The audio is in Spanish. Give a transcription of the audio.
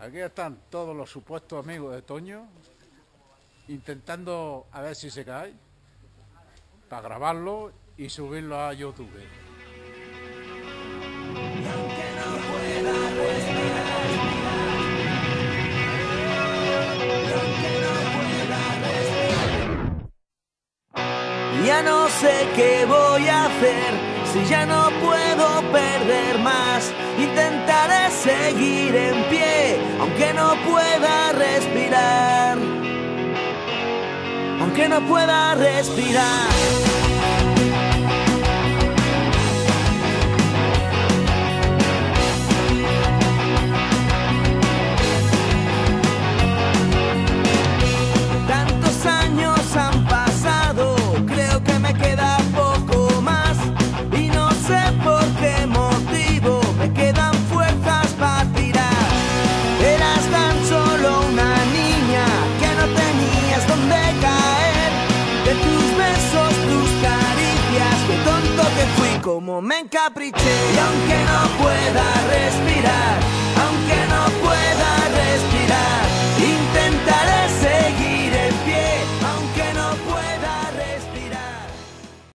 Aquí están todos los supuestos amigos de Toño intentando a ver si se cae para grabarlo y subirlo a YouTube. Ya no sé qué voy a hacer, si ya no puedo perder más. Intentaré seguir en pie, aunque no pueda respirar. Aunque no pueda respirar. Tantos años han pasado, creo que me queda poco más. Y no sé por qué motivo me quedan fuerzas para tirar. Eras tan solo una niña que no tenías donde caer. De tus besos, tus caricias, qué tonto que fui, como me encapriché. Y aunque no pueda respirar, aunque no pueda